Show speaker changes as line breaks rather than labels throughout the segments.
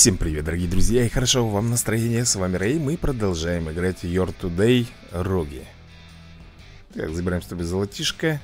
Всем привет, дорогие друзья, и хорошо вам настроение. С вами Рэй, мы продолжаем играть в Your Today Роги. Так, забираем с тобой золотишко.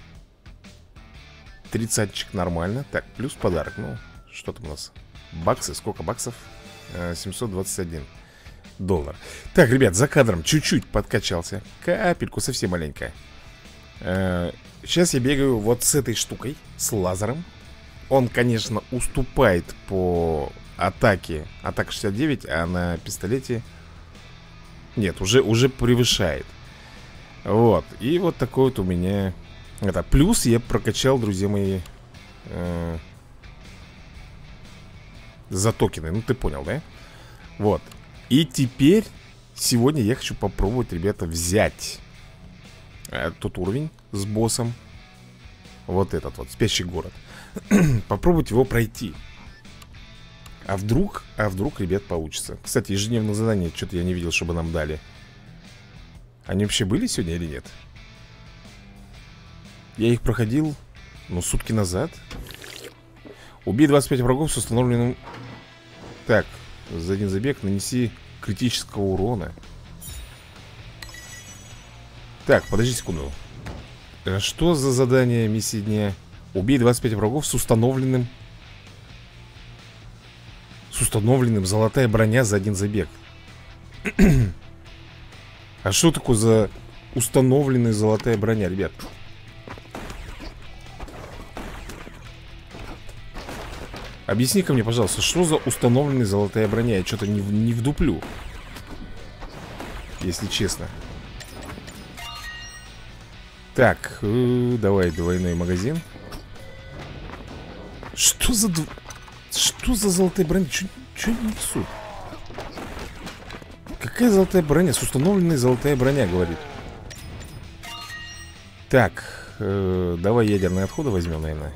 30-чик нормально. Так, плюс подарок, ну, что там у нас? Баксы, сколько баксов? 721 доллар. Так, ребят, за кадром чуть-чуть подкачался. Капельку, совсем маленькая. Сейчас я бегаю вот с этой штукой, с лазером. Он, конечно, уступает по атаке. Атака 69, а на пистолете... Нет, уже превышает. Вот, и вот такой вот у меня... Это плюс я прокачал, друзья мои, за токены, ну ты понял, да? Вот, и теперь сегодня я хочу попробовать, ребята, взять тот уровень с боссом. Вот этот вот, спящий город. Попробовать его пройти. А вдруг, ребят, получится. Кстати, ежедневное задание, что-то я не видел, чтобы нам дали. Они вообще были сегодня или нет? Я их проходил, ну, сутки назад. Убей 25 врагов с установленным... Так, за один забег нанеси критического урона. Так, подожди секунду. Что за задание миссии дня? Убей 25 врагов с установленным... золотая броня за один забег. А что такое за установленная золотая броня, ребят? Объясни-ка мне, пожалуйста, что за установленная золотая броня? Я что-то не вдуплю, если честно. Так, давай двойной магазин. Что за золотая броня? Что они несут? Какая золотая броня? С установленной золотая броня, говорит. Так, давай ядерные отходы возьмем, наверное.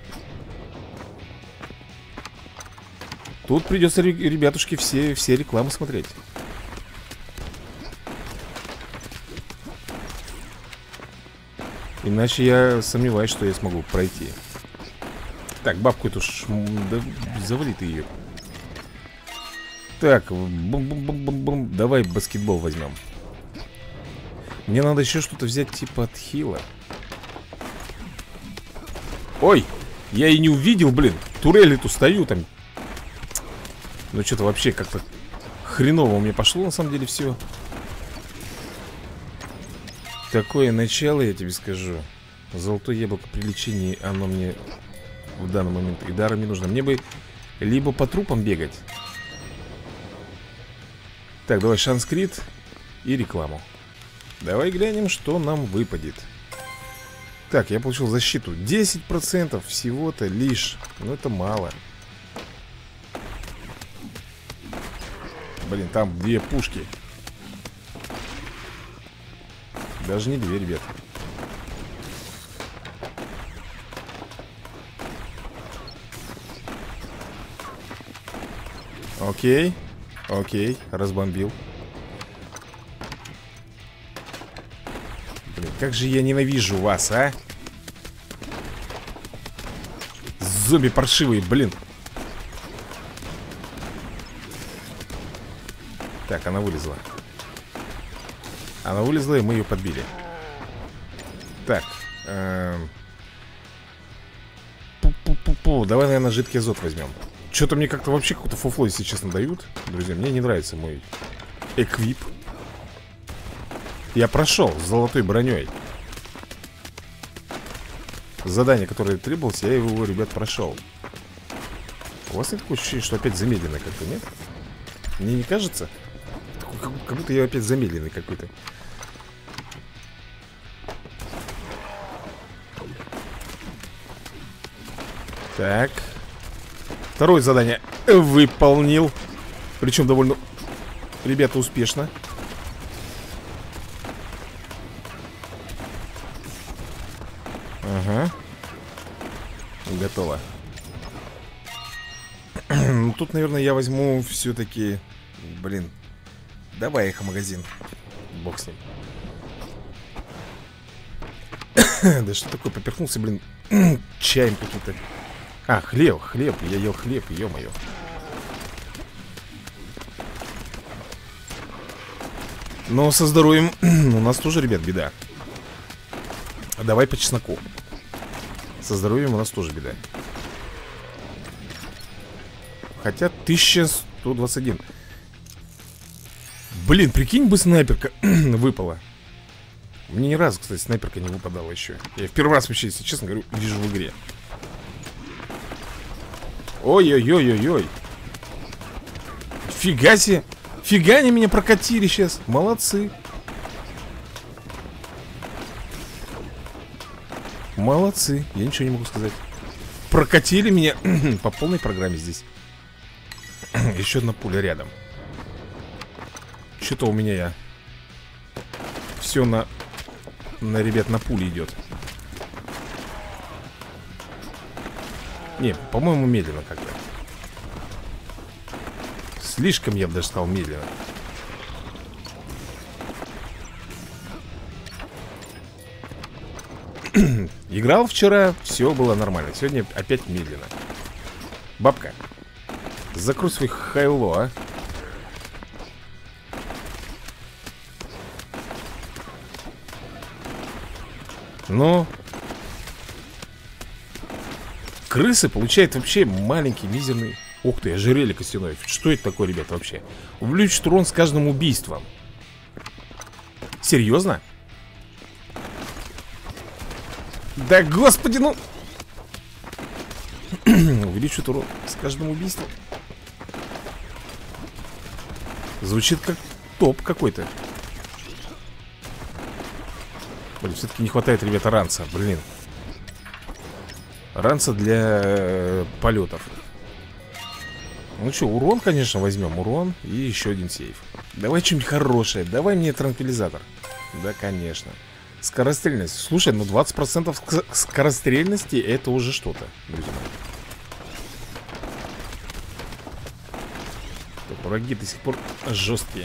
Тут придется, ребятушки, все рекламы смотреть. Иначе я сомневаюсь, что я смогу пройти. Так, бабку эту да, завали ты ее. Так, бум-бум-бум-бум-бум. Давай баскетбол возьмем. Мне надо еще что-то взять типа от хила. Ой, я и не увидел, блин. Турели тут стою там. Ну что-то вообще как-то хреново у меня пошло на самом деле все. Такое начало, я тебе скажу. Золотое яблоко при лечении, оно мне в данный момент и даром не нужно. Мне бы либо по трупам бегать. Так, давай шанскрит и рекламу. Давай глянем, что нам выпадет. Так, я получил защиту 10% всего-то лишь. Ну это мало. Блин, там две пушки. Даже не две, ребят. Окей. Окей, разбомбил. Блин, как же я ненавижу вас, а? Зомби паршивые, блин. Так, она вылезла. Она вылезла, и мы ее подбили. Так. Пу-пу-пу-пу. Давай, наверное, жидкий азот возьмем. Что-то мне как-то вообще какое-то фуфло, если честно, дают. Друзья, мне не нравится мой эквип. Я прошел с золотой броней. Задание, которое требовалось, я его, ребят, прошел. У вас нет такое ощущение, что опять замедленное как-то, нет? Мне не кажется? Как будто я опять замедленный какой-то. Так. Второе задание выполнил. Причем довольно, ребята, успешно. Ага. Готово. Тут, наверное, я возьму все-таки... Блин. Давай эхо-магазин. Бог с ним. Да что такое, поперхнулся, блин. Чаем каким-то. А, хлеб. Я ел хлеб, ё-моё. Но со здоровьем у нас тоже, ребят, беда. Давай по чесноку. Со здоровьем у нас тоже беда. Хотя 1121. Блин, прикинь бы снайперка выпала. Мне ни разу, кстати, снайперка не выпадала еще. Я в первый раз вообще, если честно говорю, вижу в игре. Ой-ой-ой-ой-ой. Фига себе. Фига они меня прокатили сейчас. Молодцы. Молодцы. Я ничего не могу сказать. Прокатили меня по полной программе здесь. Еще одна пуля рядом. Что-то у меня все на ребят, на пуле идет. Не, по-моему, медленно как-то. Слишком, я бы даже сказал, медленно. Играл вчера, все было нормально. Сегодня опять медленно. Бабка, закрой свой хайло, а. Но крысы получают вообще маленький, мизерный. Ух ты, ожерелье костяное. Что это такое, ребята, вообще? Увеличить урон с каждым убийством. Серьезно? Да господи, ну. Увеличивает урон с каждым убийством. Звучит как топ какой-то. Блин, все-таки не хватает, ребята, ранца. Блин. Ранца для полетов. Ну что, урон, конечно, возьмем. Урон и еще один сейф. Давай что-нибудь хорошее. Давай мне транквилизатор. Да, конечно. Скорострельность. Слушай, ну 20% скорострельности это уже что-то, друзья мои. Так, враги до сих пор жесткие.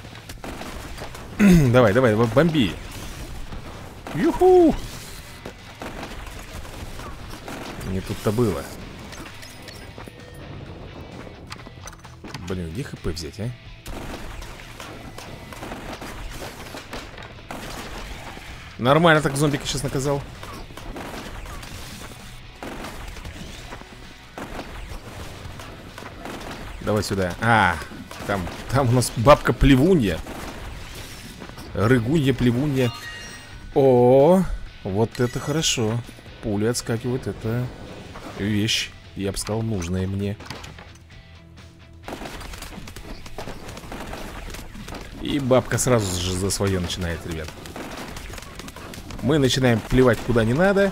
Давай, давай, бомби. Юху! Не тут-то было. Блин, где хп взять, а? Нормально так зомбика сейчас наказал. Давай сюда. Там у нас бабка плевунья. Рыгунья, плевунья. О, вот это хорошо. Пули отскакивают, это вещь, я бы сказал, нужная мне. И бабка сразу же за свое начинает, ребят. Мы начинаем плевать куда не надо.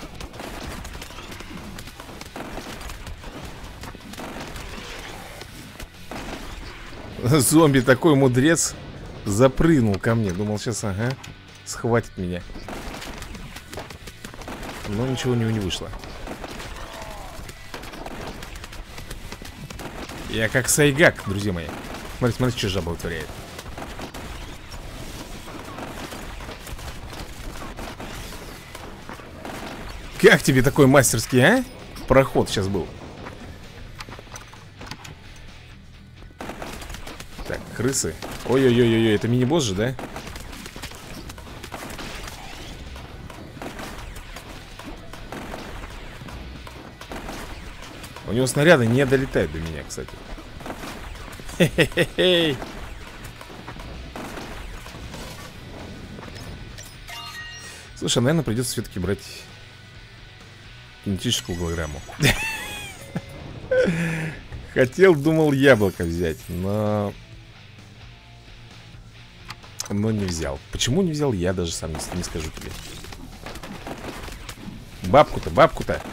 Зомби такой мудрец запрыгнул ко мне. Думал, сейчас, ага, схватит меня. Но ничего у него не вышло. Я как Сайгак, друзья мои. Смотри, смотри, что жаба вытворяет. Как тебе такой мастерский, а? Проход сейчас был. Так, крысы. Ой-ой-ой-ой, это мини-босс же, да? У него снаряды не долетают до меня, кстати. Хе-хе-хе-хей. Слушай, наверное, придется все-таки брать кинетическую голограмму. Хотел, думал, яблоко взять, но не взял. Почему не взял, я даже сам не скажу тебе. Бабку-то, бабку-то.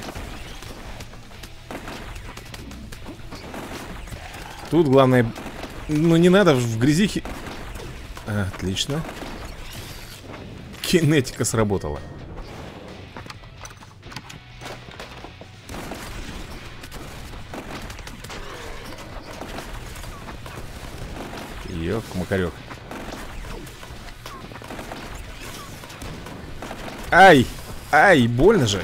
Тут главное, ну не надо в грязихе. Отлично. Кинетика сработала. Ёк-макарёк. Ай! Ай, больно же.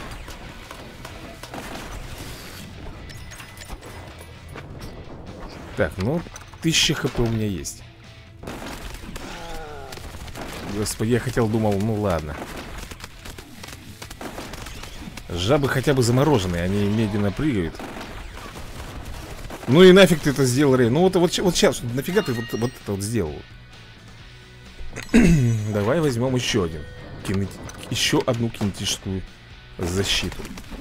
Так, ну 1000 хп у меня есть. Господи, я хотел, думал, ну ладно. Жабы хотя бы замороженные, они медленно прыгают. Ну и нафиг ты это сделал, Рэй? Ну вот сейчас, нафига ты вот это вот сделал? Давай возьмем еще один. Еще одну кинетическую защиту.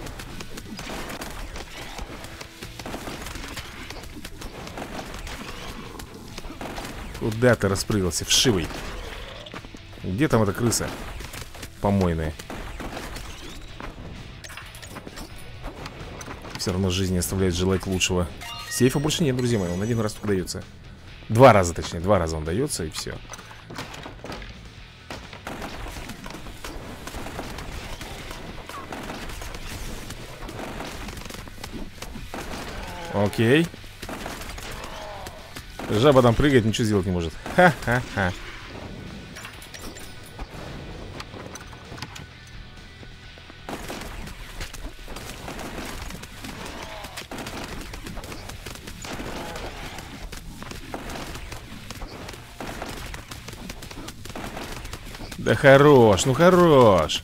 Куда ты распрыгался, вшивый? Где там эта крыса помойная? Все равно жизнь оставляет желать лучшего. Сейфа больше нет, друзья мои, он один раз только дается. 2 раза, точнее, 2 раза он дается, и все. Окей. Жаба там прыгает, ничего сделать не может. Ха-ха-ха. Да хорош, ну хорош.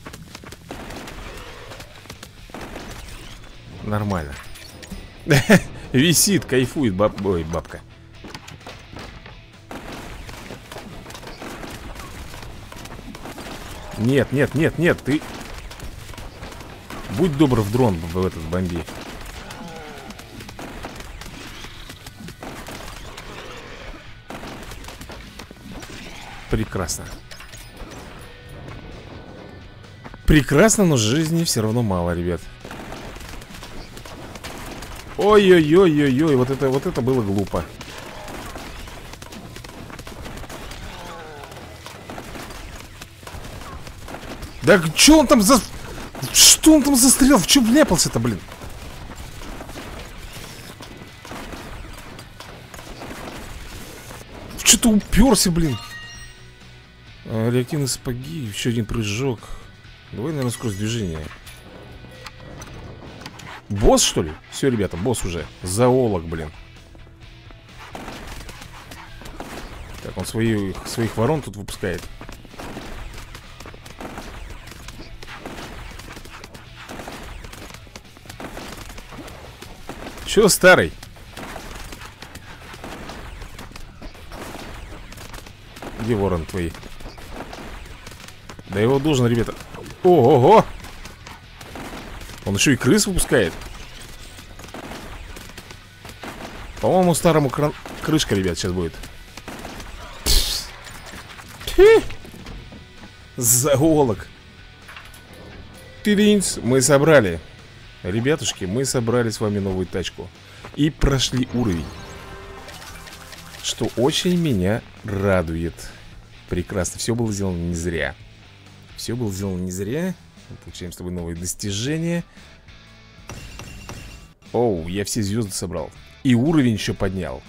Нормально. Висит, кайфует Ой, бабка. Нет, нет, нет, нет, ты... Будь добр в дрон в этот бомби. Прекрасно. Прекрасно, но жизни все равно мало, ребят. Ой-ой-ой-ой-ой, вот это было глупо. Да что он там за... Что он там застрял? В чем вляпался-то, блин? Что-то уперся, блин. Реактивные сапоги, еще один прыжок. Давай, наверное, скорость движения. Босс, что ли? Все, ребята, босс уже. Зоолог, блин. Так, он своих ворон тут выпускает. Че, старый? Где ворон твои? Да его должен, ребята. Ого-го! Он еще и крыс выпускает. По-моему, старому крышка, ребят, сейчас будет. Зоолог. Тыринц, мы собрали. Ребятушки, мы собрали с вами новую тачку. И прошли уровень. Что очень меня радует. Прекрасно, все было сделано не зря. Все было сделано не зря. Мы получаем с тобой новые достижения. Оу, я все звезды собрал. И уровень еще поднял.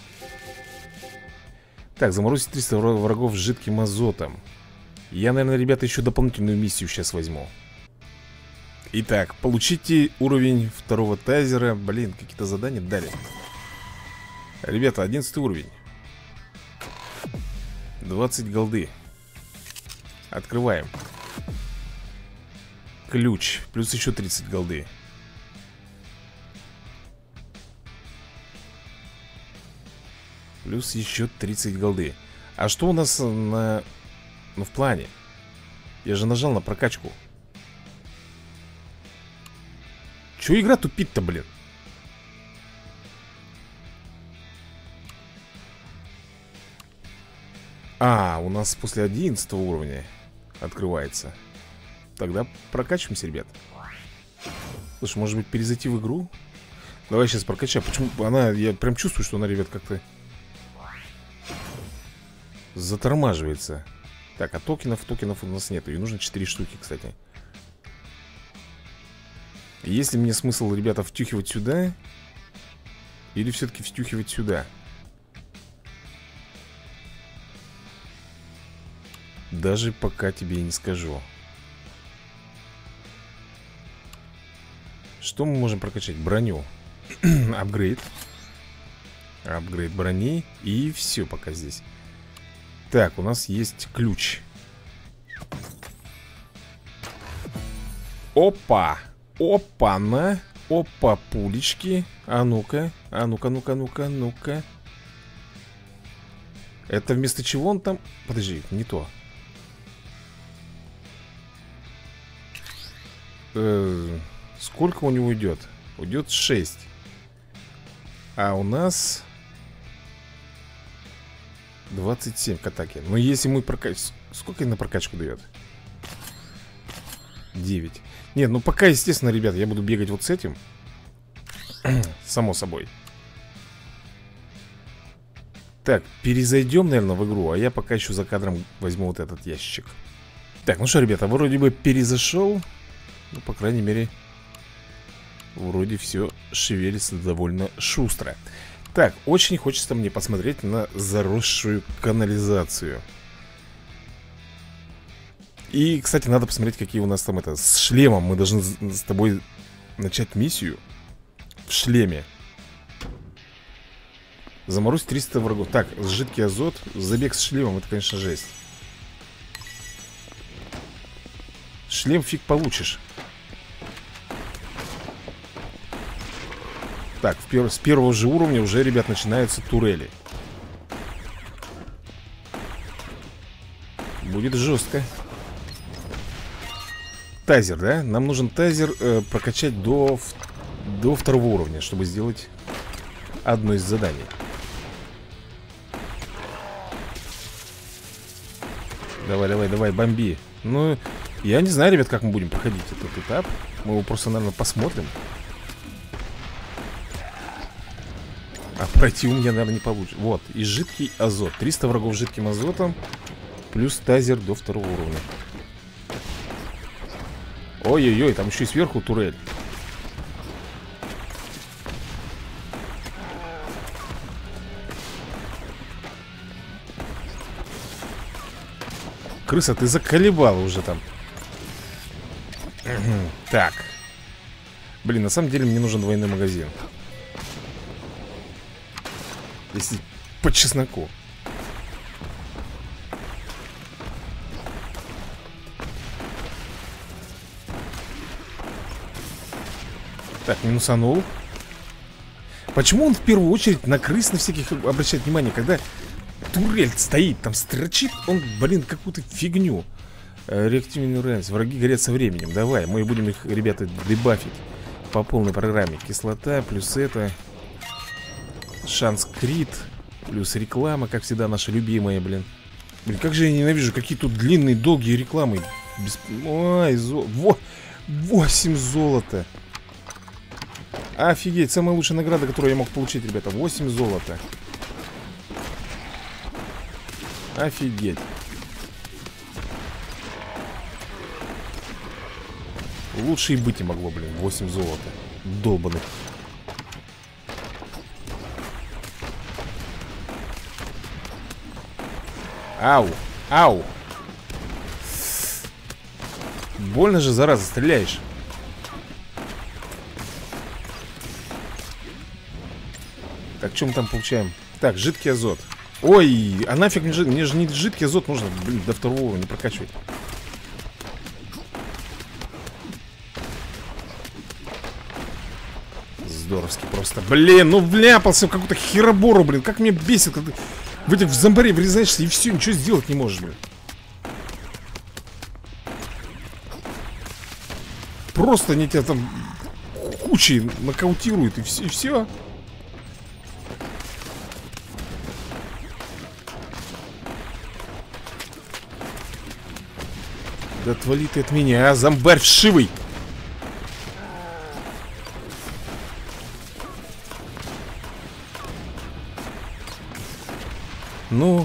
Так, заморозить 300 врагов с жидким азотом. Я, наверное, ребята, еще дополнительную миссию сейчас возьму. Итак, получите уровень второго тайзера. Блин, какие-то задания дали. Ребята, 11 уровень. 20 голды. Открываем. Ключ. Плюс еще 30 голды. Плюс еще 30 голды. А что у нас на... Ну, в плане? Я же нажал на прокачку. Че игра тупит-то, блин? А, у нас после 11 уровня открывается. Тогда прокачиваемся, ребят. Слушай, может быть перезайти в игру? Давай сейчас прокачаем. Почему она, я прям чувствую, что она, ребят, как-то затормаживается. Так, а токенов у нас нету. И нужно 4 штуки, кстати. Есть ли мне смысл, ребята, втюхивать сюда? Или все-таки втюхивать сюда? Даже пока тебе и не скажу. Что мы можем прокачать? Броню. Апгрейд. Апгрейд брони. И все пока здесь. Так, у нас есть ключ. Опа! Опа-на! Опа, пулечки. А ну-ка, а ну-ка, ну-ка, ну-ка, ну-ка. Это вместо чего он там? Подожди, не то. Сколько у него идет? Уйдет 6. А у нас 27 к атаке. Но если мы прокачиваем... Сколько на прокачку дает? 9. Нет, ну пока, естественно, ребят, я буду бегать вот с этим. Само собой. Так, перезайдем, наверное, в игру. А я пока еще за кадром возьму вот этот ящичек. Так, ну что, ребята, вроде бы перезашел. Ну, по крайней мере, вроде все шевелится довольно шустро. Так, очень хочется мне посмотреть на заросшую канализацию. И, кстати, надо посмотреть, какие у нас там это. С шлемом мы должны с тобой начать миссию в шлеме. Заморозь 300 врагов. Так, жидкий азот, забег с шлемом, это, конечно, жесть. Шлем фиг получишь. Так, с первого же уровня уже, ребят, начинаются турели. Будет жестко. Тазер, да? Нам нужен тазер прокачать до второго уровня, чтобы сделать одно из заданий. Давай, давай, давай, бомби. Ну, я не знаю, ребят, как мы будем проходить этот этап. Мы его просто, наверное, посмотрим. А пройти у меня, наверное, не получится. Вот, и жидкий азот. 300 врагов с жидким азотом. Плюс тазер до второго уровня. Ой-ой-ой, там еще и сверху турель. Крыса, ты заколебала уже там. Так. Блин, на самом деле мне нужен двойной магазин. Если по чесноку. Так, минусанул. Почему он в первую очередь на крыс на всяких обращает внимание, когда турель стоит, там строчит он, блин, какую-то фигню. Реактивный ранец. Враги горят со временем. Давай, мы будем их, ребята, дебафить по полной программе. Кислота, плюс это. Шанс крит. Плюс реклама, как всегда, наша любимая, блин. Блин, как же я ненавижу, какие тут длинные, долгие рекламы. Ой, 8 золота. Офигеть, самая лучшая награда, которую я мог получить, ребята. 8 золота. Офигеть. Лучше и быть не могло, блин. 8 золота. Долбаных. Ау, ау. Больно же, зараза, стреляешь. Так, что мы там получаем? Так, жидкий азот. Ой, а нафиг мне же не жидкий азот нужно, блин, до второго уровня прокачивать. Здоровски просто. Блин, ну вляпался в какую-то херобору, блин. Как меня бесит, когда в этих в зомбаре врезаешься и все, ничего сделать не можешь, блин. Просто они тебя там кучей нокаутируют и все, и все. Да отвали ты от меня, а, зомбарь вшивый. Ну.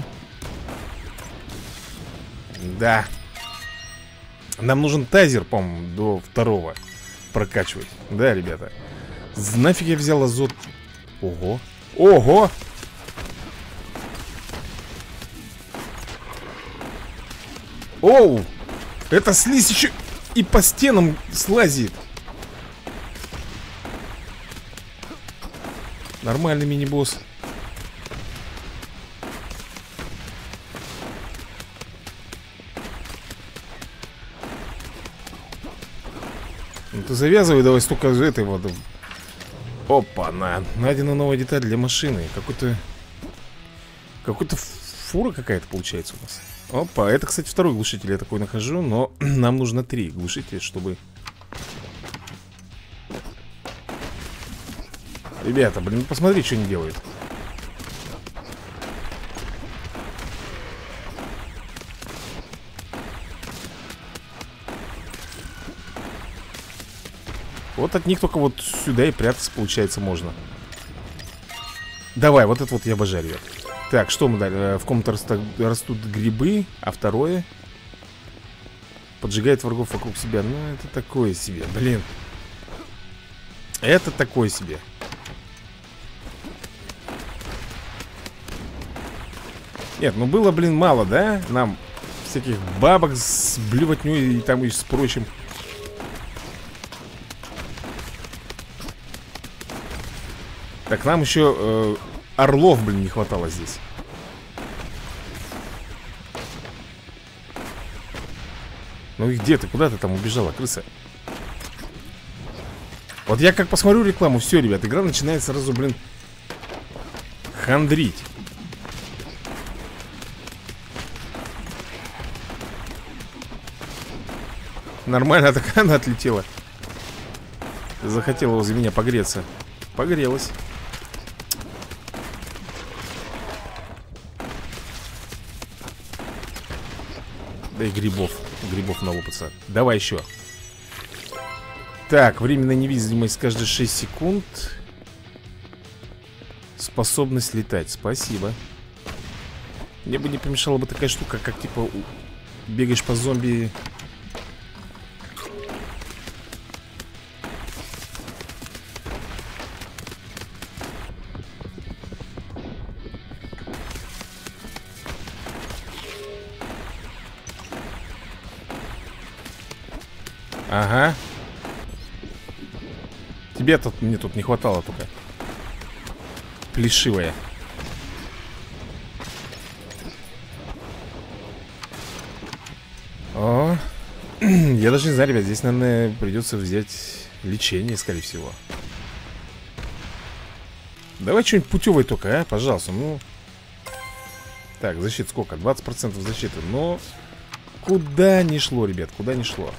Да. Нам нужен тазер, по-моему, до второго прокачивать. Да, ребята. Нафиг я взял азот. Ого. Ого. Оу. Эта слизь еще и по стенам слазит. Нормальный мини-босс. завязывай, давай столько этой вот. Опа, найдена новая деталь для машины. Какой-то фура какая-то получается у нас. Опа, это, кстати, второй глушитель я такой нахожу. Но нам нужно 3 глушителя, чтобы... Ребята, блин, посмотри, что они делают. Вот от них только вот сюда и прятаться, получается, можно. Давай, вот это вот я обожаю, ребят. Так, что мы дали? В комнате растут грибы. А второе? Поджигает врагов вокруг себя. Ну, это такое себе, блин. Это такое себе. Нет, ну было, блин, мало, да? Нам всяких бабок с блювотней и там и с прочим. Так, нам еще орлов, блин, не хватало здесь. Ну и где ты? Куда ты там убежала, крыса? Вот я как посмотрю рекламу, все, ребят, игра начинает сразу, блин, хандрить. Нормально так она отлетела. Захотела возле меня погреться. Погрелась. Да и грибов налопаться. Давай еще. Так, временная невидимость каждые 6 секунд. Способность летать, спасибо. Мне бы не помешала бы такая штука, как типа бегаешь по зомби. Ага. Тебе тут, мне тут не хватало только. Плешивая. О, я даже не знаю, ребят. Здесь, наверное, придется взять лечение, скорее всего. Давай что-нибудь путевое только, а, пожалуйста. Ну. Так, защита сколько? 20% защиты. Но куда ни шло, ребят, куда ни шло.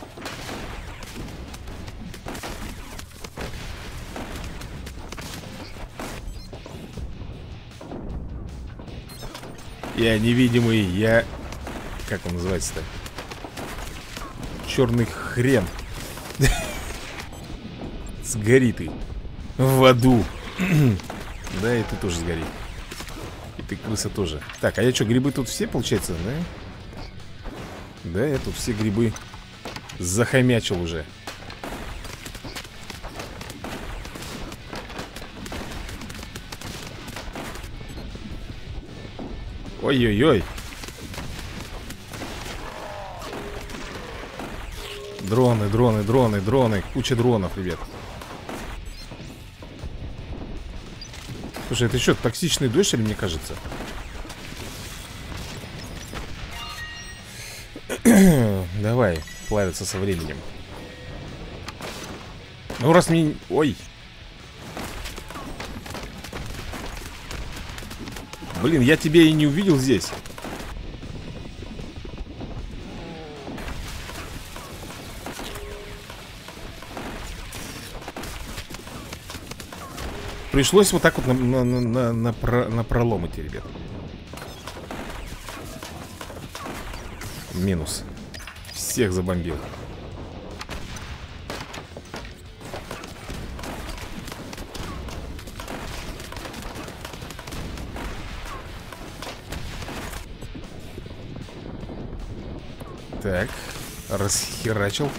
Я невидимый, я... Как он называется-то? Черный хрен. Сгори ты. В аду. Да, и ты тоже сгори. И ты, крыса, тоже. Так, а я что, грибы тут все, получается, да? Да, я тут все грибы захомячил уже. Ой-ой-ой. Дроны, дроны, дроны, дроны. Куча дронов, ребят. Слушай, это что, токсичный дождь или мне кажется? Давай, плавиться со временем. Ну, раз мне... Ой. Блин, я тебя и не увидел здесь. Пришлось вот так вот на пролом идти, ребят. Минус. Всех забомбил. Так, расхерачил.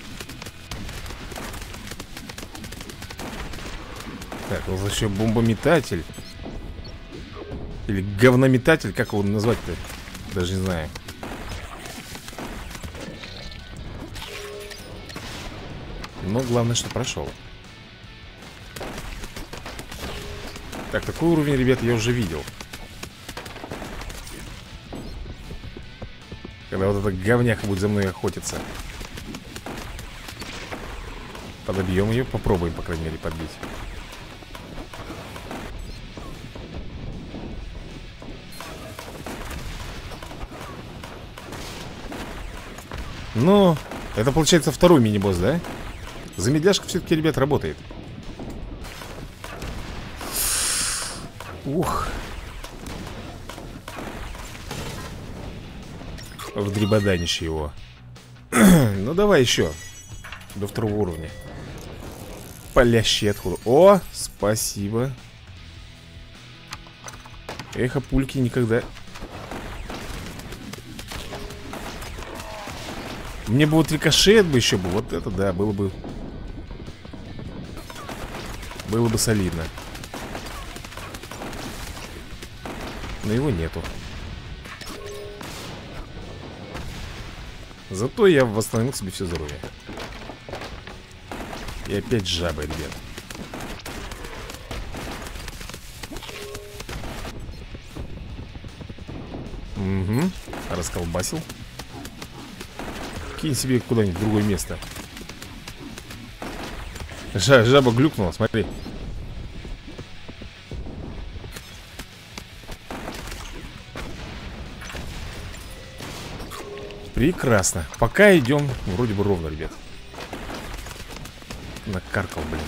Так, вот еще бомбометатель. Или говнометатель, как его назвать-то? Даже не знаю. Но главное, что прошел. Так, такой уровень, ребят, я уже видел. Когда вот этот говняк будет за мной охотиться. Подобьем ее, попробуем, по крайней мере, подбить. Ну, это получается второй мини-босс, да? Замедляшка все-таки, ребят, работает. Ух. Вдребоданище его. Ну, давай еще. До второго уровня. Палящий отход. О, спасибо. Эхо пульки никогда. Мне бы вот рикошет бы еще был. Вот это да, было бы. Было бы солидно. Но его нету. Зато я восстановил себе все здоровье. И опять жаба, ребят. Угу. Расколбасил. Кинь себе куда-нибудь в другое место. Жаба глюкнула, смотри. Прекрасно. Пока идем вроде бы ровно, ребят. Накаркал, блин.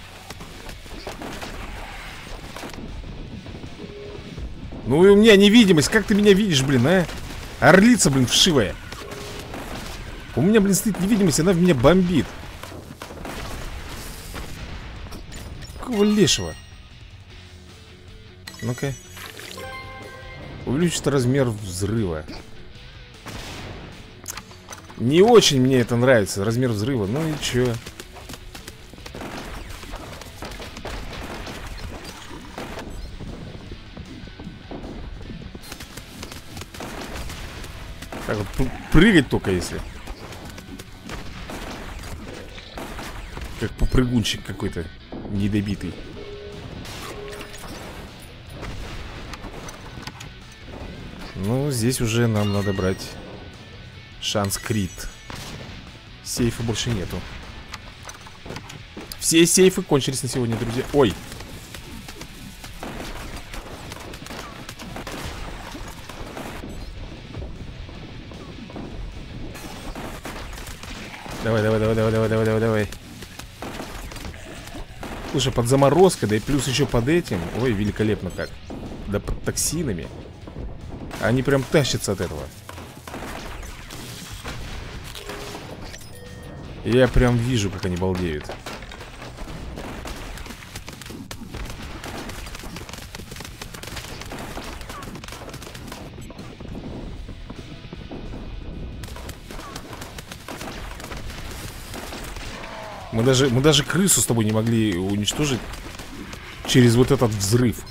Ну и у меня невидимость. Как ты меня видишь, блин, а? Орлица, блин, вшивая. У меня, блин, стоит невидимость, она в меня бомбит. Какого лешего? Ну-ка. Увеличить размер взрыва. Не очень мне это нравится, размер взрыва. Ну и чё? Так вот, прыгать только если. Как попрыгунчик какой-то недобитый. Ну, здесь уже нам надо брать шанс крит. Сейфа больше нету. Все сейфы кончились на сегодня, друзья. Ой. Давай, давай, давай, давай, давай, давай, давай, давай. Слушай, под заморозкой, да и плюс еще под этим. Ой, великолепно как. Да под токсинами. Они прям тащатся от этого. Я прям вижу, как они балдеют. Мы даже крысу с тобой не могли уничтожить через вот этот взрыв.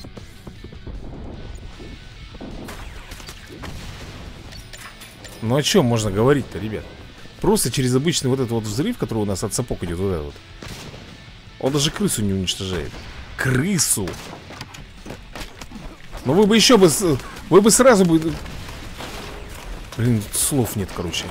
Ну о чем можно говорить-то, ребят? Просто через обычный вот этот вот взрыв, который у нас от сапог идет, вот этот вот. Он даже крысу не уничтожает. Крысу! Ну вы бы еще бы... Вы бы сразу бы... Блин, слов нет, короче.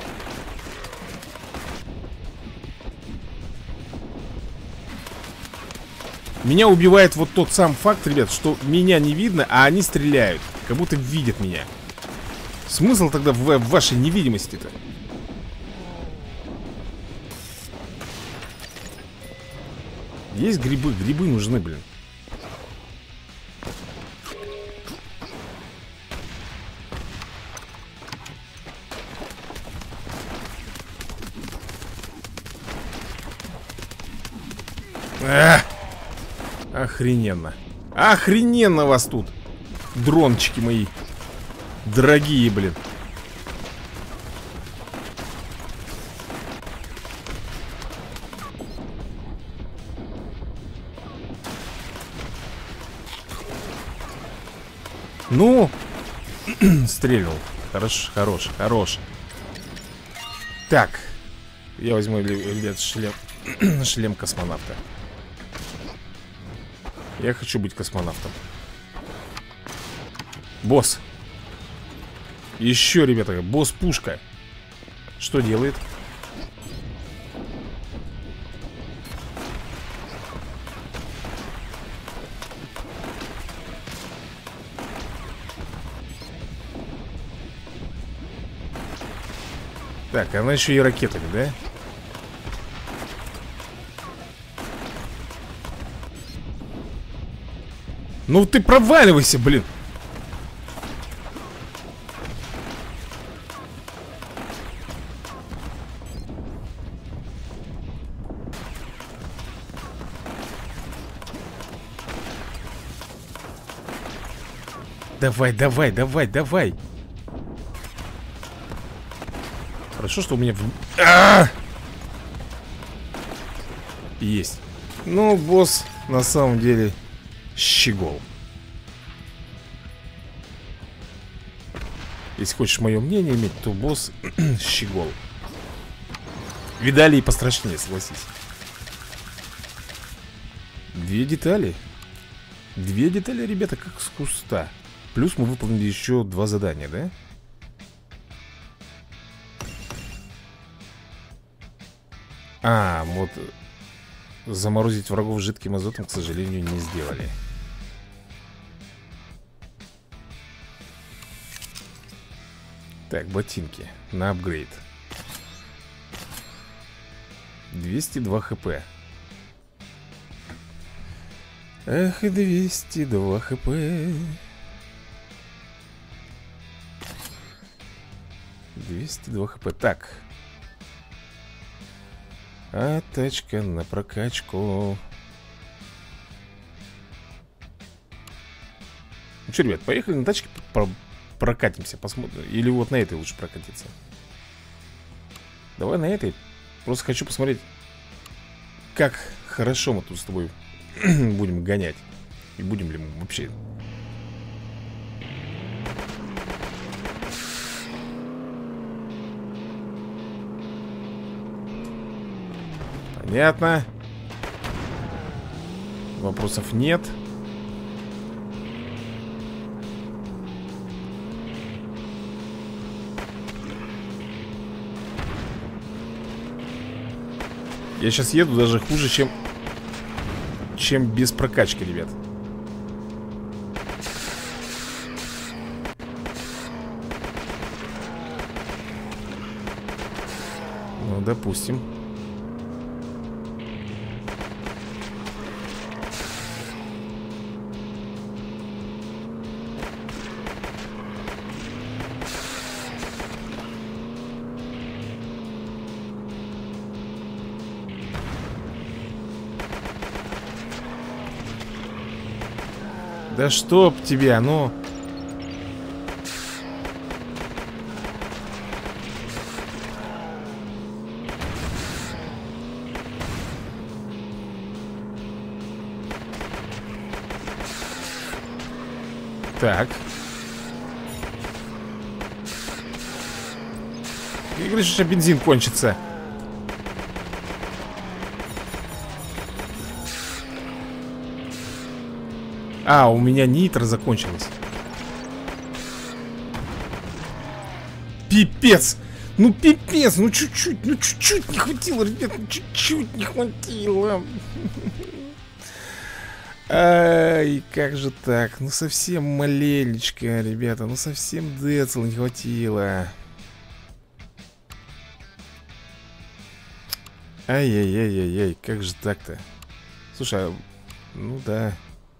Меня убивает вот тот сам факт, ребят, что меня не видно, а они стреляют. Как будто видят меня. Смысл тогда в вашей невидимости-то? Есть грибы, грибы нужны, блин. Охрененно. Охрененно вас тут, дрончики мои дорогие, блин. Ну, стрельнул. Хорош, хорош, хорош. Так, я возьму, ребят, шлем. Шлем космонавта. Я хочу быть космонавтом. Босс. Еще, ребята, босс-пушка. Что делает? Так, она еще и ракетами, да? Ну ты проваливайся, блин. Давай, давай, давай, давай. Хорошо, что у меня... Есть. Ну, босс на самом деле щегол. Если хочешь мое мнение иметь, то босс щегол. Видали и пострашнее, согласись. 2 детали. 2 детали, ребята, как с куста. Плюс мы выполнили еще 2 задания, да? А, вот заморозить врагов жидким азотом, к сожалению, не сделали. Так, ботинки на апгрейд. 202 хп. Эх, и 202 хп. хп. Так. А тачка на прокачку. Ну что, ребят, поехали на тачке прокатимся, посмотрим. Или вот на этой лучше прокатиться. Давай на этой. Просто хочу посмотреть, как хорошо мы тут с тобой будем гонять. И будем ли мы вообще. Понятно. Вопросов нет. Я сейчас еду даже хуже, чем без прокачки, ребят. Ну, допустим. Да чтоб тебя, ну. Так. Ты говоришь, что бензин кончится. А, у меня нитро закончилось. Пипец! Ну пипец! Ну чуть-чуть не хватило, ребят, ну чуть-чуть не хватило. Ай, как же так? Ну совсем маленечко, ребята. Ну совсем децл не хватило. Ай-яй-яй-яй-яй, как же так-то? Слушай, ну да.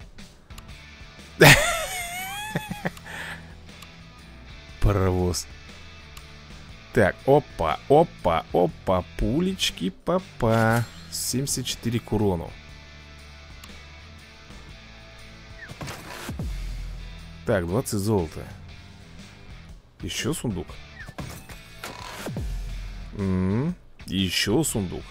Паровоз. Так, опа, опа, опа. Пулечки, папа. 74 к урону. Так, 20 золота. Еще сундук. Еще сундук.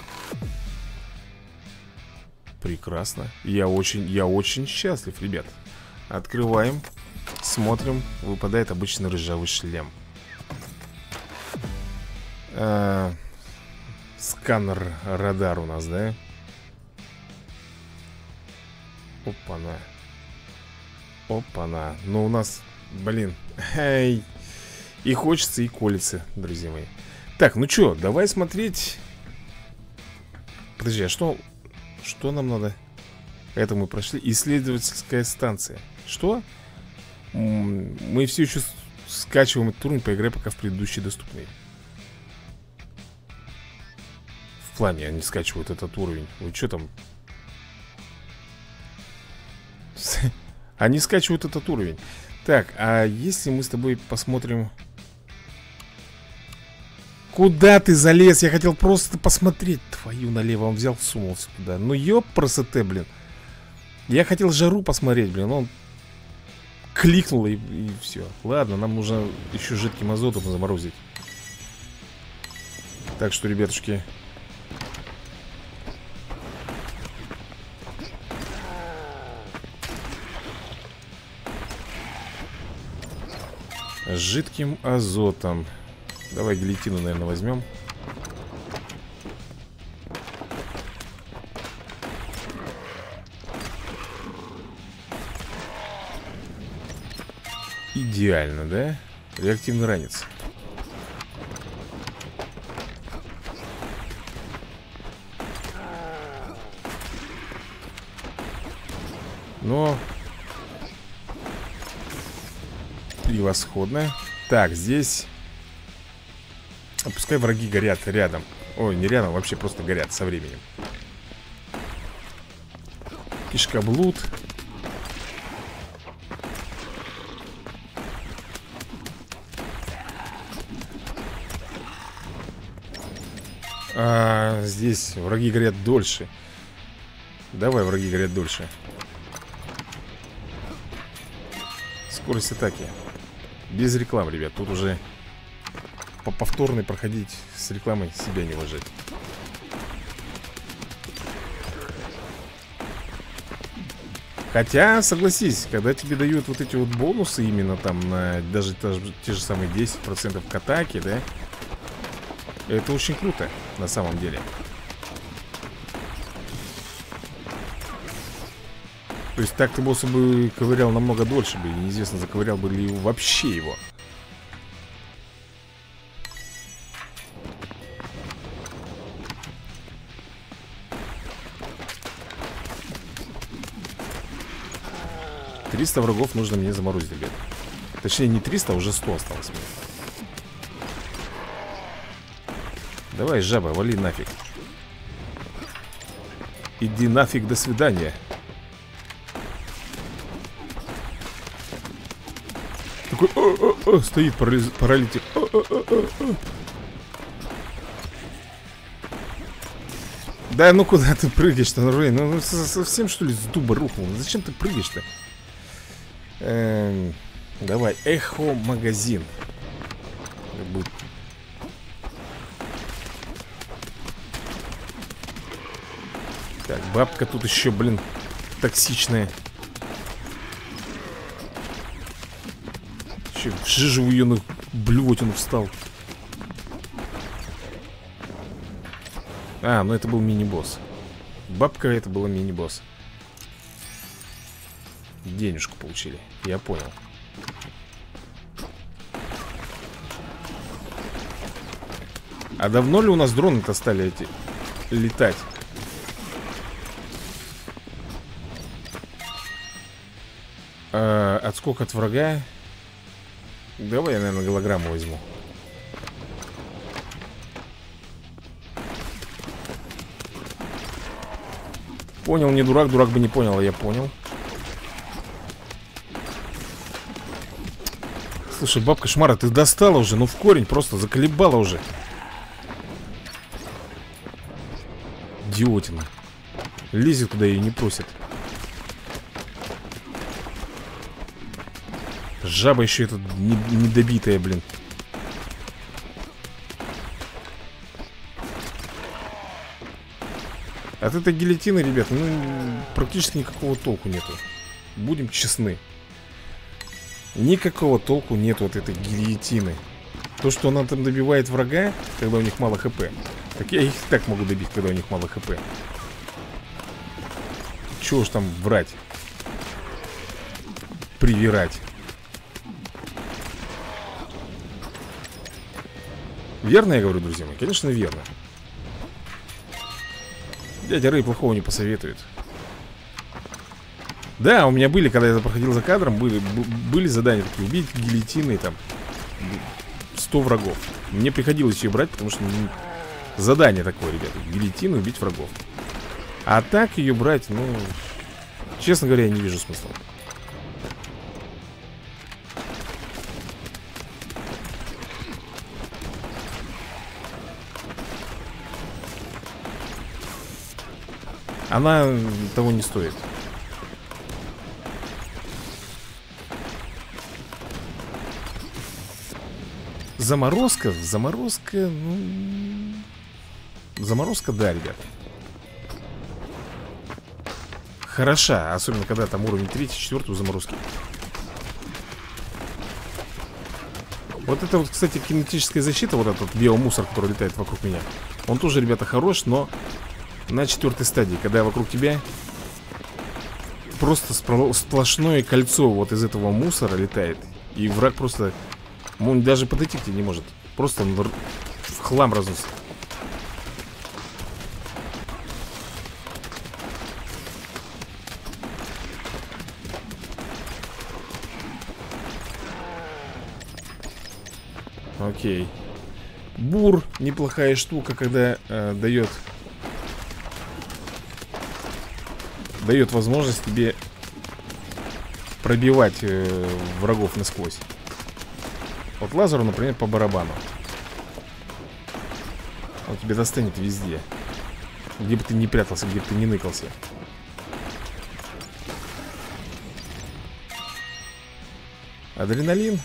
Прекрасно. Я очень счастлив, ребят. Открываем. Смотрим. Выпадает обычный ржавый шлем. Сканер радар у нас, да? Опа-на. Опа-на. Ну у нас, блин. Эй. И хочется, и колется, друзья мои. Так, ну чё, давай смотреть. Подожди, а что нам надо? Это мы прошли. Исследовательская станция. Что? Мы все еще скачиваем этот уровень, поиграй пока в предыдущий доступный. плане они скачивают этот уровень? Вы что там? Они скачивают этот уровень. Так, а если мы с тобой посмотрим... Куда ты залез? Я хотел просто посмотреть. Твою налево, он взял, сунулся туда. Ну ёпрст, блин. Я хотел жару посмотреть, блин. Он кликнул и все. Ладно, нам нужно еще жидким азотом заморозить. Так что, ребятушки, с жидким азотом. Давай гильотину, наверное, возьмем. Идеально, да? Реактивный ранец. Но превосходно. Так, здесь пускай враги горят рядом. Ой, не рядом, вообще просто горят со временем. Кишкоблуд. Здесь враги горят дольше. Давай, враги горят дольше. Скорость атаки. Без рекламы, ребят. Тут уже по повторной проходить с рекламой себя не ложить. Хотя, согласись, когда тебе дают вот эти вот бонусы именно там на даже те же самые 10% к атаке, да? Это очень круто, на самом деле. То есть так ты босса бы ковырял намного дольше бы. И неизвестно, заковырял бы ли вообще его. «300 врагов нужно мне заморозить, ребят». Точнее, не 300, а уже 100 осталось мне. Давай, жаба, вали нафиг. Иди нафиг, до свидания. Такой, стоит паралитик. Да ну куда ты прыгаешь-то, Рэй? Ну совсем что ли с дуба рухнул? Зачем ты прыгаешь-то? Давай, эхо-магазин. Так, бабка тут еще, блин, токсичная. Еще в жижу ее на блювотину встал. А, ну это был мини-босс. Бабка это была мини-босс. Денежку получили, я понял. А давно ли у нас дроны-то стали эти летать? Отскок от врага. Давай я, наверное, голограмму возьму. Понял, не дурак, дурак бы не понял, а я понял. Слушай, бабка Шмара, ты достала уже, ну в корень просто заколебала уже. Идиотина. Лезет, куда ее не просят. Жаба еще эта недобитая, блин. От этой гильотины, ребят, ну, практически никакого толку нету. Будем честны. Никакого толку нету от этой гильотины. То, что она там добивает врага, когда у них мало хп, так я их так могу добить, когда у них мало хп. Чего уж там врать, привирать. Верно я говорю, друзья мои? Конечно, верно. Дядя Рэй плохого не посоветует. Да, у меня были, когда я проходил за кадром, были задания такие: убить гильотиной там 100 врагов. Мне приходилось ее брать, потому что Задание такое, ребята. Гильотину убить врагов. А так ее брать, ну, честно говоря, я не вижу смысла. Она того не стоит. Заморозка, ну... Заморозка, да, ребят. Хороша, особенно когда там уровень 3-4 у заморозки. Вот это вот, кстати, кинетическая защита, вот этот биомусор, который летает вокруг меня. Он тоже, ребята, хорош, но на 4-й стадии, когда вокруг тебя просто сплошное кольцо вот из этого мусора летает. И враг просто, он даже подойти к тебе не может. Просто он в хлам разносит. Окей. Бур, неплохая штука, когда дает возможность тебе пробивать врагов насквозь. Вот лазеру, например, по барабану. Он тебя достанет везде. Где бы ты ни прятался, где бы ты ни ныкался. Адреналин.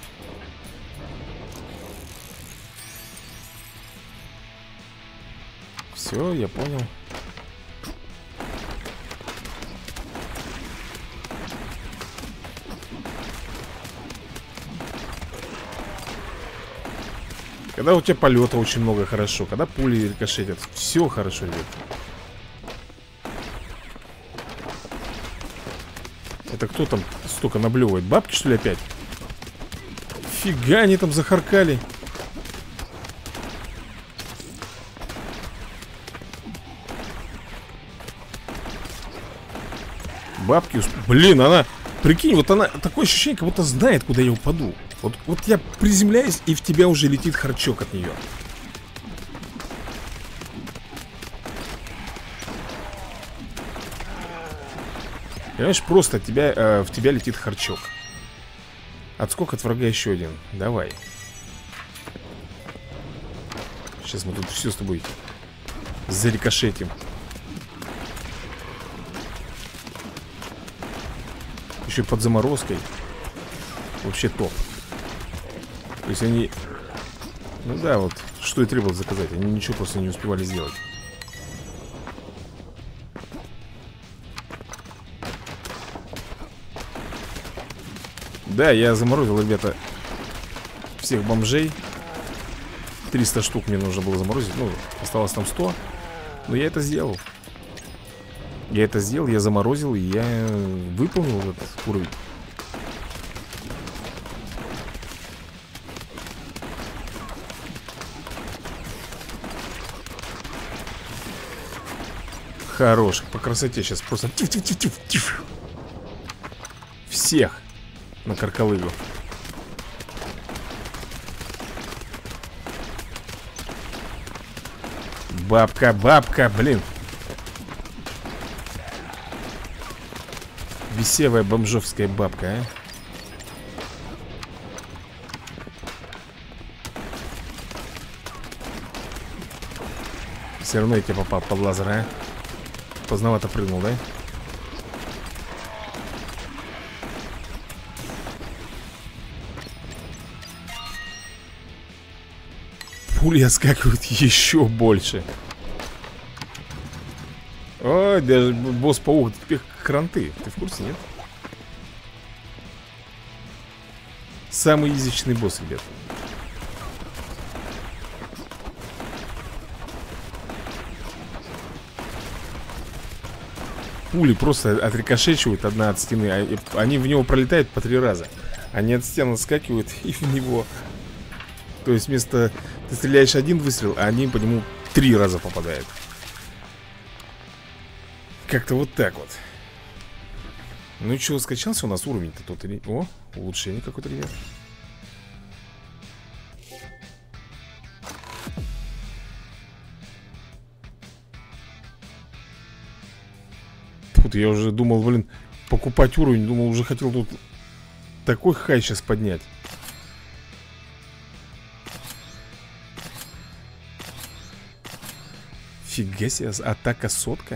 Все, я понял. Когда у тебя полета очень много, хорошо. Когда пули рикошетят, все хорошо, ребят. Это кто там столько наблевывает? Бабки, что ли, опять? Фига они там захаркали. Бабки, блин, она, прикинь, вот она, такое ощущение, как будто знает, куда я упаду. Вот я приземляюсь, и в тебя уже летит харчок от нее. Понимаешь, просто от тебя, в тебя летит харчок. Отскок от врага еще один. Давай. Сейчас мы тут все с тобой зарикошетим. Еще под заморозкой. Вообще топ. То есть они... Ну да, вот, что и требовалось заказать. Они ничего просто не успевали сделать. Да, я заморозил, ребята, всех бомжей. 300 штук мне нужно было заморозить. Ну, осталось там 100. Но я это сделал. Я заморозил, и я выполнил этот уровень. Хорош, по красоте сейчас просто тиф-тиф-тиф-тиф. Всех на каркалыгу. Бабка, бабка, блин. Бесевая бомжовская бабка, а? Все равно я тебе попал под лазер, а? Поздновато прыгнул, да? Пули отскакивают еще больше. Ой, даже босс-паук, теперь кранты. Ты в курсе, нет? Самый изичный босс, ребят. Пули просто отрикошечивают одна от стены, а они в него пролетают по 3 раза. Они от стен отскакивают и в него. То есть вместо... Ты стреляешь один выстрел, а они по нему 3 раза попадают. Как-то вот так вот. Ну и что, скачался у нас уровень-то тут или... О, улучшение какое-то, ребят. Фу, я уже думал, блин, покупать уровень. Думал, уже хотел тут такой хай сейчас поднять. Фига себе, атака сотка.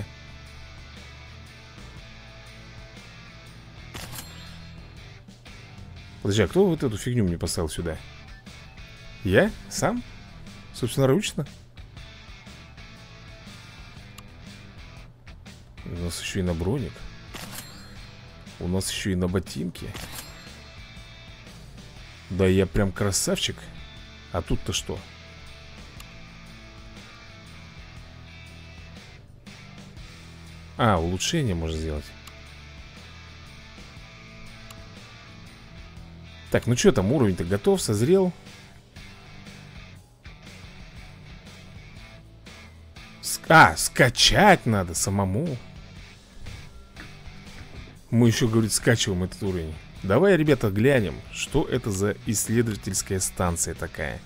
Подожди, а кто вот эту фигню мне поставил сюда? Я? Сам? Собственноручно? У нас еще и на броник. У нас еще и на ботинки. Да я прям красавчик. А тут-то что? А, улучшение можно сделать. Так, ну что там, уровень-то готов, созрел. Скачать надо самому. Мы еще, говорит, скачиваем этот уровень. Давай, ребята, глянем, что это за исследовательская станция такая.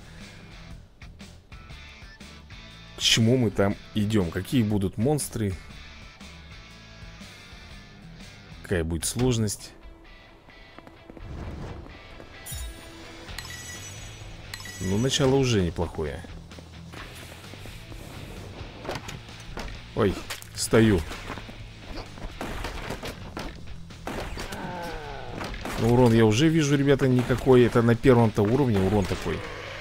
К чему мы там идем? Какие будут монстры? Какая будет сложность? Ну, начало уже неплохое. Ой, стою. Ну, урон я уже вижу, ребята, никакой. Это на первом-то уровне урон такой.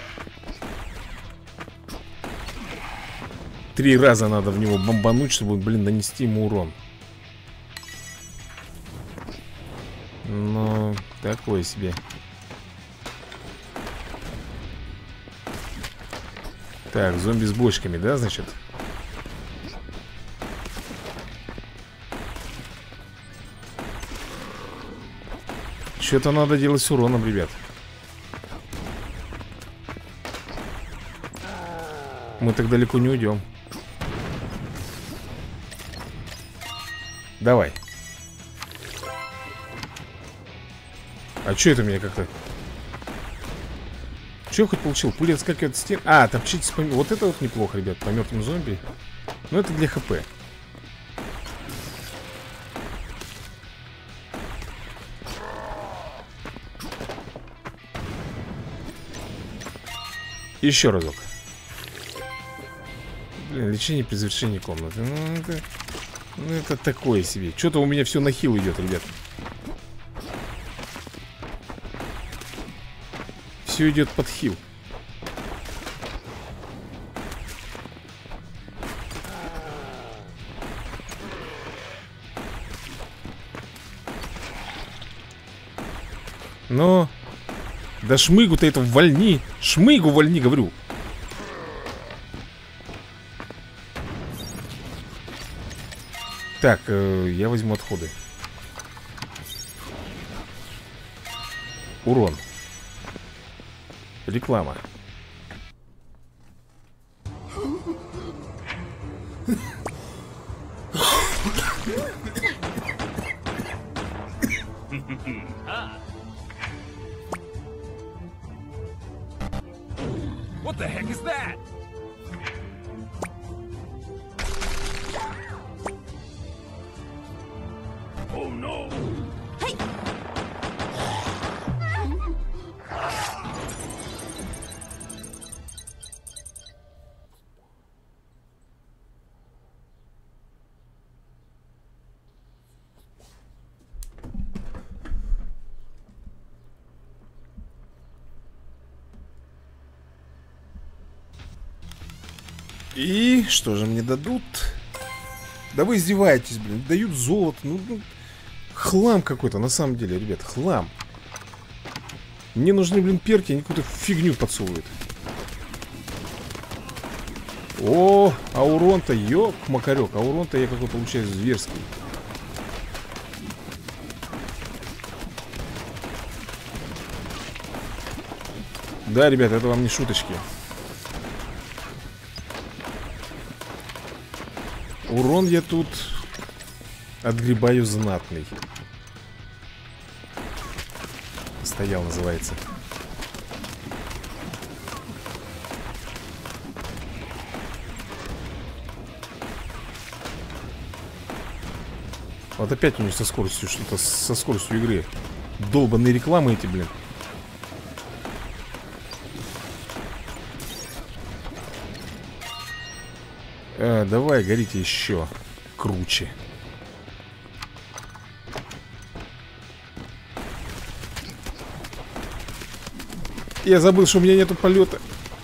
3 раза надо в него бомбануть, чтобы, блин, нанести ему урон. Ну, такое себе. Так, зомби с бочками, да, значит? Что-то надо делать с уроном, ребят. Мы так далеко не уйдем. Давай. А что это меня как-то... Что я хоть получил? Пуля отскакивает от стен. А, топчитесь по... Вот это вот неплохо, ребят, по мертвым зомби. Но это для ХП. Еще разок. Блин, лечение при завершении комнаты. Ну, это такое себе. Что-то у меня все на хил идет, ребят. Все идет под хил. Но... Да шмыгу-то это вольни. Шмыгу вольни, говорю. Так, я возьму отходы. Урон. Реклама.
What the heck is that? Oh no! Hey!
И что же мне дадут? Да вы издеваетесь, блин. Дают золото. Ну, хлам какой-то, на самом деле, ребят. Хлам. Мне нужны, блин, перки. Они какую-то фигню подсовывают. О, а урон-то, ёк-макарёк. А урон-то я какой получаю зверский. Да, ребят, это вам не шуточки. Урон я тут отгребаю знатный. Стоял, называется. Вот опять у них со скоростью что-то, со скоростью игры. Долбанные рекламы эти, блин. Давай, горите еще круче. Я забыл, что у меня нету полета.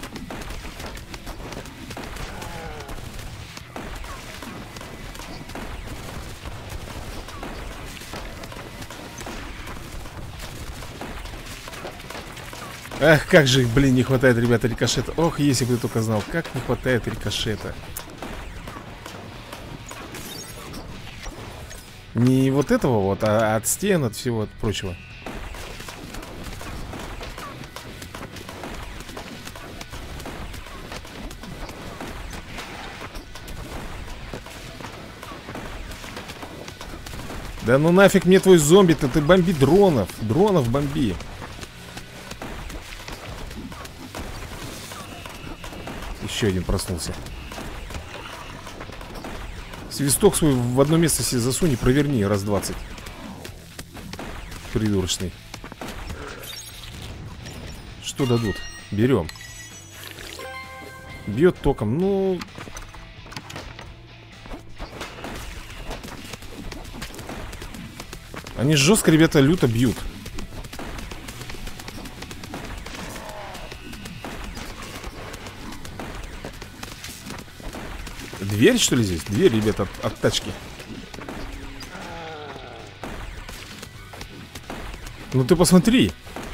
Ах, как же, блин, не хватает, ребята, рикошета. Ох, если бы ты только знал, как не хватает рикошета. Не вот этого вот, а от стен, от всего от прочего. Да ну нафиг мне твой зомби-то, ты бомби дронов. Дронов бомби. Еще один проснулся. Свисток свой в одно место себе засунь и проверни раз 20. Придурочный. Что дадут? Берем. Бьет током, ну... Они жестко, ребята, люто бьют. Дверь, что ли, здесь? Дверь, ребята, от тачки. Ну ты посмотри.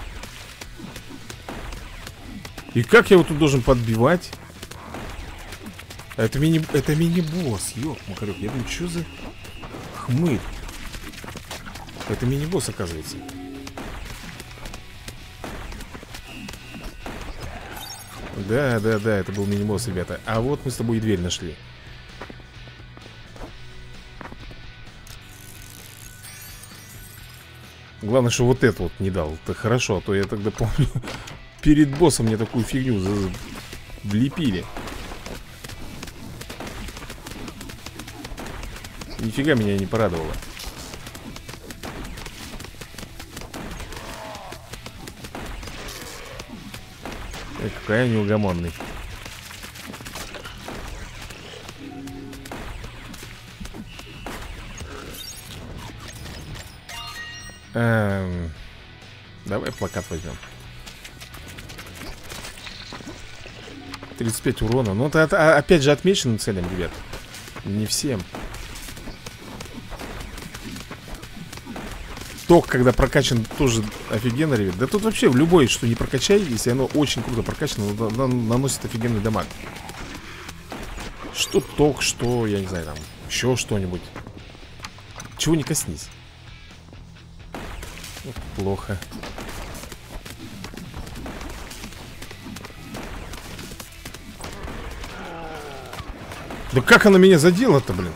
И как я его тут должен подбивать? Это мини-босс, ёк-макарёк. Я думаю, что за хмырь? Это мини-босс, оказывается. Да, это был мини-босс, ребята. А вот мы с тобой и дверь нашли. Главное, что вот это вот не дал. Это хорошо, а то я тогда помню, перед боссом мне такую фигню влепили. Нифига меня не порадовало. Какая неугомонный. Давай плакат возьмем. 35 урона. Ну, это опять же отмеченным целям, ребят. Не всем. Ток, когда прокачан, тоже офигенно, ребят. Да тут вообще в любой, что не прокачай, если оно очень круто прокачано, оно наносит офигенный дамаг. Что ток, что, я не знаю, там, еще что-нибудь. Чего не коснись. Вот плохо. Да как она меня задела-то, блин?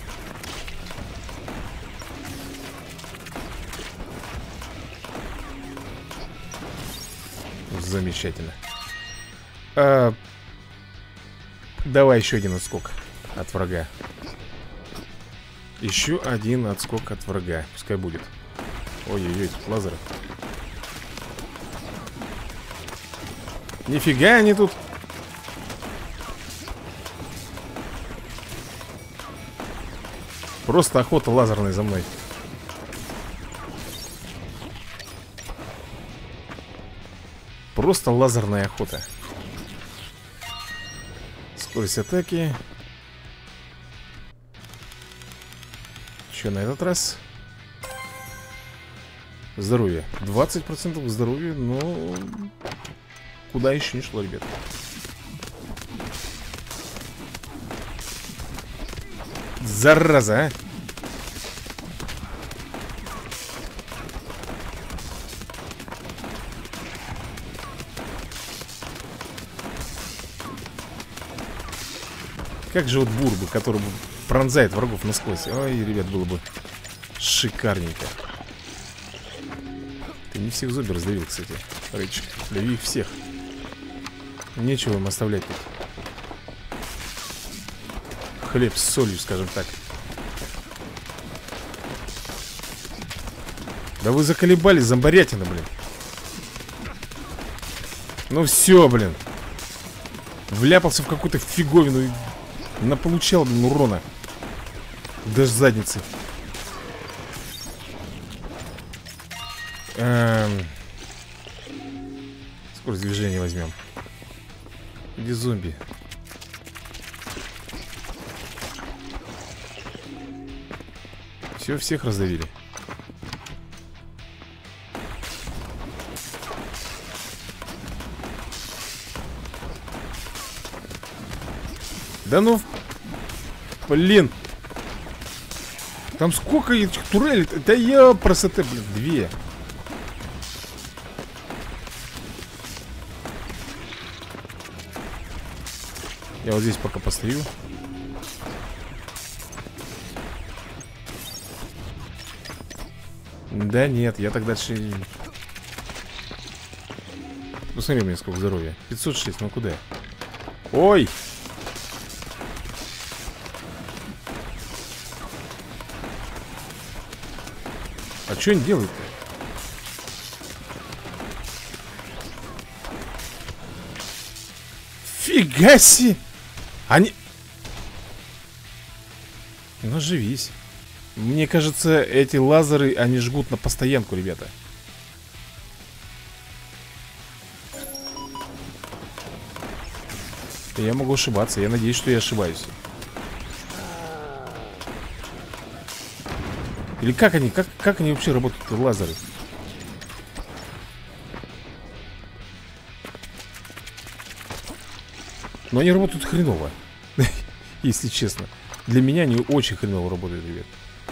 Замечательно. Давай еще один отскок от врага. Еще один отскок от врага. Пускай будет. Ой-ой-ой, тут лазеры. Нифига они тут. Просто охота лазерная за мной. Просто лазерная охота. Скорость атаки. Что на этот раз? Здоровье. 20% здоровья, но куда еще не шло, ребят. Зараза, а! Как же вот Бурбы, который пронзает врагов насквозь. Ой, ребят, было бы шикарненько. Ты не всех зомби раздавил, кстати, Рэйч. Дави их всех. Нечего им оставлять тут. Хлеб с солью, скажем так. Да вы заколебались, зомбарятина, блин. Ну все, блин. Вляпался в какую-то фиговину и наполучал, блин, урона. Даже задницы. Скорость движения возьмем. Где зомби? Все, всех раздавили. Да ну, блин. Там сколько этих турелей? Да я красота, блин, 2. Я вот здесь пока постою. Да нет, я так дальше... Посмотри, у меня сколько здоровья. 506, ну куда? Ой! А что они делают-то? Фига себе! Они... Ну, оживись. Мне кажется, эти лазеры, они жгут на постоянку, ребята. Я могу ошибаться, я надеюсь, что я ошибаюсь. Или как они, как они вообще работают, лазеры? Но они работают хреново. Если честно. Для меня они очень хреново работают, ребят.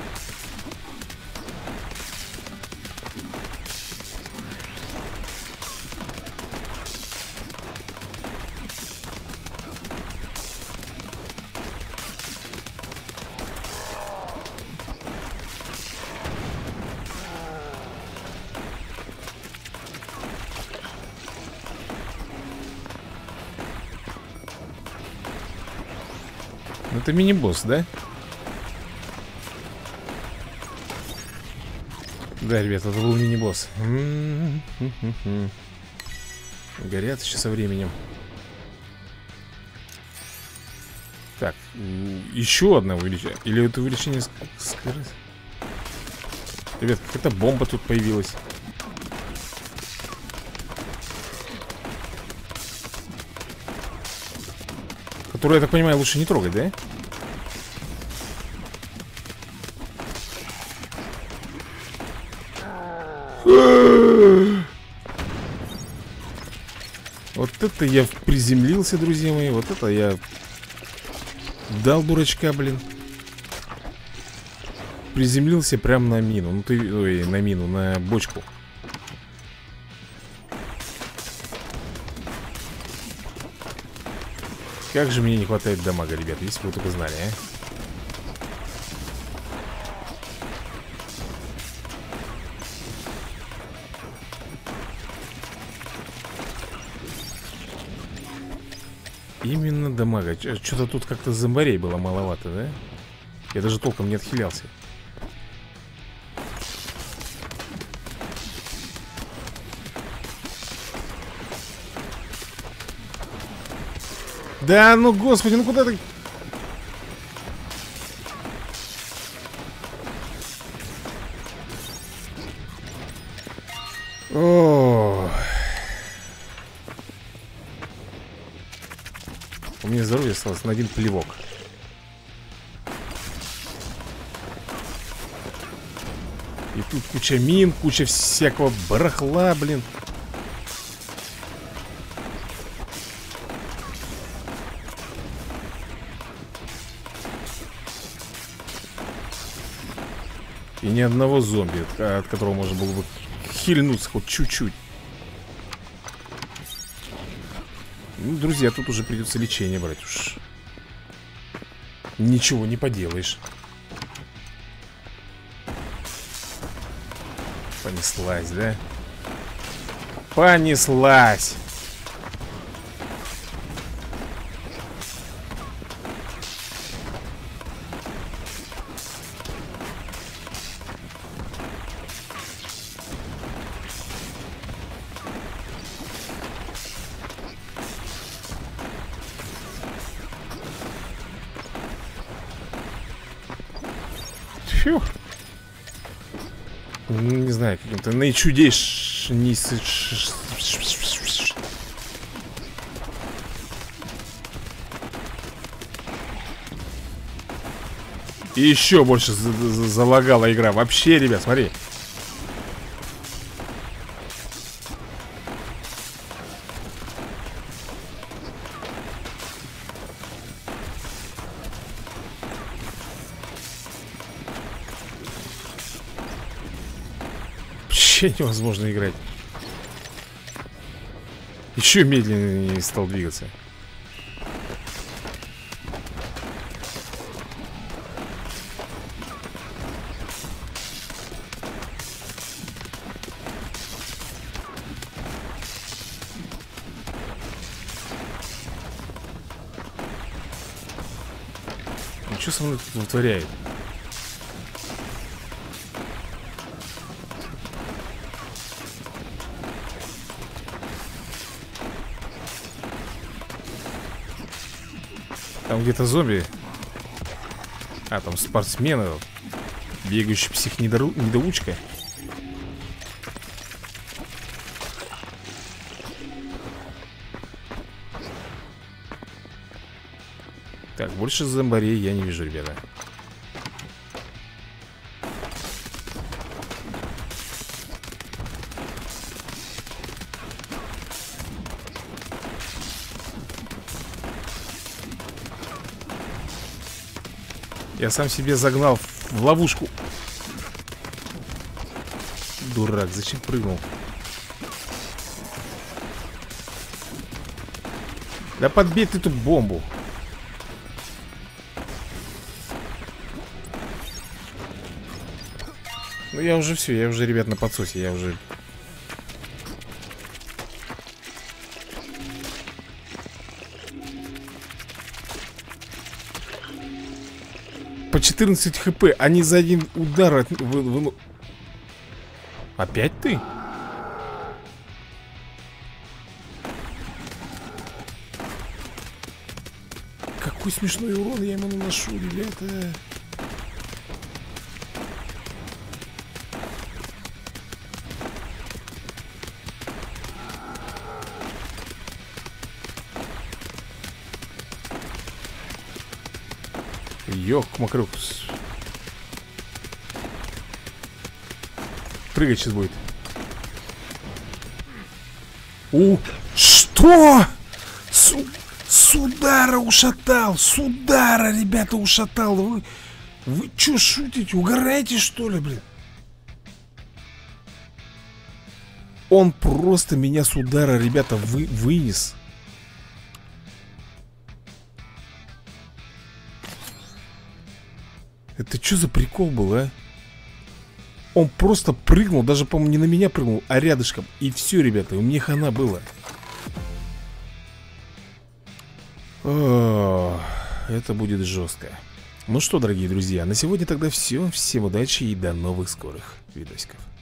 Это мини-босс, да? Да, ребят, это был мини-босс. Горят еще со временем. Так, еще одна увеличение. Или это увеличение скорости? Ребят, какая-то бомба тут появилась. Которую, я так понимаю, лучше не трогать, да? Вот это я приземлился, друзья мои. Вот это я дал дурачка, блин. Приземлился прям на мину. Ну ты, ой, на мину, на бочку. Как же мне не хватает дамага, ребят, если вы только знали, а? Именно дамага. Что-то тут как-то зомбарей было маловато, да? Я даже толком не отхилялся. Да ну, господи, ну куда ты? О, у меня здоровье осталось на один плевок. И тут куча мин, куча всякого барахла, блин. И ни одного зомби, от которого можно было бы хильнуться хоть чуть-чуть. Ну, друзья, тут уже придется лечение брать уж. Ничего не поделаешь. Понеслась, да? Понеслась. Фью. Не знаю, каким-то наичудейший. И еще больше залагала игра. Вообще, ребят, смотри. Вообще невозможно играть. Еще медленнее стал двигаться. Ну что со мной тут вытворяет? Там где-то зомби. А, там спортсмены. Бегающий псих-недоучка. Так, больше зомбарей я не вижу, ребята. Я сам себе загнал в ловушку. Дурак, зачем прыгнул? Да подбей ты эту бомбу. Ну я уже все, я уже, ребят, на подсосе. Я уже... По 14 хп, они за один удар от... Опять ты? Какой смешной урон я ему наношу, ребята. Ёк-макрюк. Прыгать сейчас будет. Что? Судара ушатал. Судара, ребята, ушатал. Вы чё шутите? Угораете, что ли, блин? Он просто меня с удара, ребята, вынес. Это что за прикол был, а? Он просто прыгнул, даже, по-моему, не на меня прыгнул, а рядышком. И все, ребята, у меня хана было. О, это будет жестко. Ну что, дорогие друзья, на сегодня тогда все. Всем удачи и до новых скорых видосиков.